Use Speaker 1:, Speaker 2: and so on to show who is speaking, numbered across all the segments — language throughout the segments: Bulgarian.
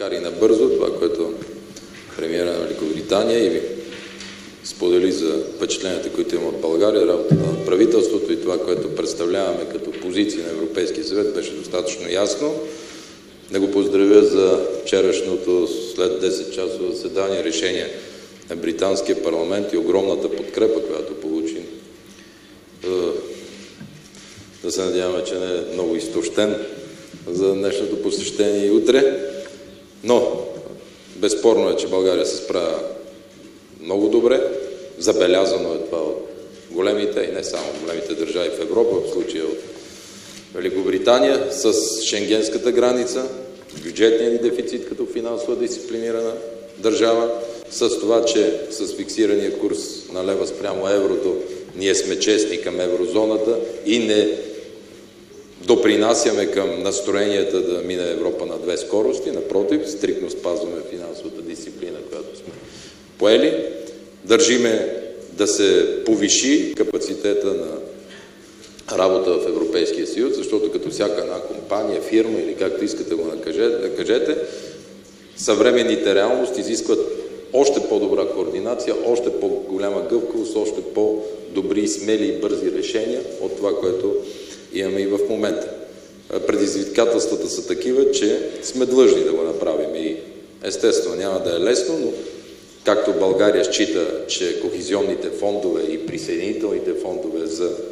Speaker 1: макар и набързо, това, което премиера на Великобритания и ви сподели за впечатленията, които има от България, работата на правителството и това, което представляваме като позиция на Европейския съвет, беше достатъчно ясно. Да го поздравя за вчерашното след 10-часово заседание решение на британския парламент и огромната подкрепа, която получи. Да се надяваме, че не е много изтощен за днешното посещение и утре. Но безспорно е, че България се справя много добре. Забелязано е това от големите и не само големите държави в Европа, в случая от Великобритания, с шенгенската граница, бюджетния ни дефицит като финансово дисциплинирана държава, с това, че с фиксирания курс на лева спрямо еврото ние сме честни към еврозоната и не допринасяме към настроенията да мине Европа на две скорости. Напротив, стриктно спазваме финансовата дисциплина, която сме поели. Държиме да се повиши капацитета на работа в Европейския съюз, защото като всяка една компания, фирма или както искате го кажете, съвременните реалности изискват още по-добра координация, още по-голяма гъвкавост, още по-добри, смели и бързи решения от това, което имаме и в момента. Предизвикателствата са такива, че сме длъжни да го направим и естествено няма да е лесно, но както България счита, че кохезионните фондове и присъединителните фондове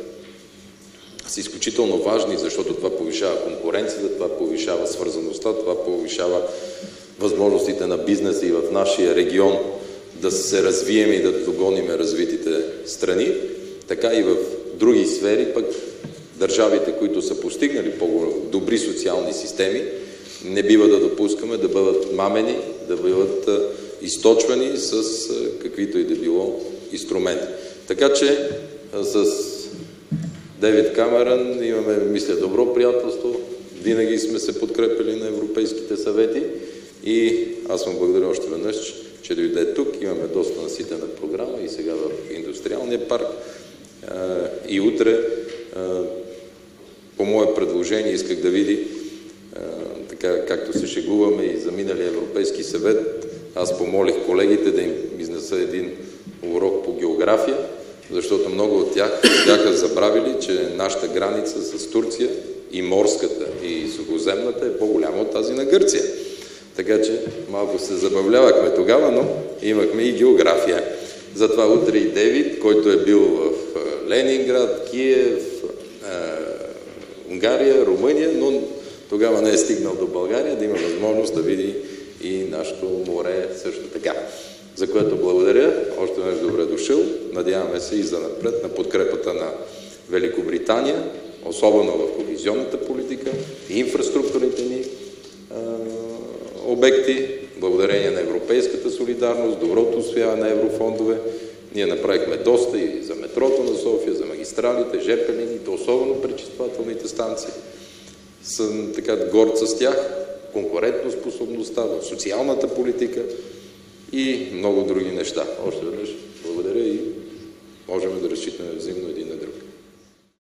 Speaker 1: са изключително важни, защото това повишава конкуренцията, това повишава свързаността, това повишава възможностите на бизнеса и в нашия регион да се развием и да догоним развитите страни, така и в други сфери, пък държавите, които са постигнали по-добри социални системи, не бива да допускаме да бъдат мамени, да бъдат източвани с каквито и да било инструменти. Така че с Дейвид Камерън имаме, мисля, добро приятелство. Винаги сме се подкрепили на европейските съвети и аз му благодаря още веднъж, че дойде тук. Имаме доста наситена програма и сега в индустриалния парк. И утре, по мое предложение, исках да види, така както се шегуваме и за миналия Европейски съвет, аз помолих колегите да им изнеса един урок по география, защото много от тях бяха забравили, че нашата граница с Турция и морската, и сухоземната е по-голяма от тази на Гърция. Така че малко се забавлявахме тогава, но имахме и география. Затова утре и Дейвид, който е бил в Ленинград, Киев, Унгария, Румъния, но тогава не е стигнал до България, да има възможност да види и нашето море също така. За което благодаря. Още веднъж добре дошъл. Надяваме се и за напред на подкрепата на Великобритания, особено в кохезионната политика и инфраструктурните ни обекти, благодарение на европейската солидарност, доброто усвояване на еврофондове. Ние направихме доста и за метрото на София, за магистралите, ЖП линиите, особено пречиствателните станции. Съм така горд с тях, конкурентоспособността в социалната политика и много други неща. Още веднъж благодаря и можем да разчитаме взаимно един на друг.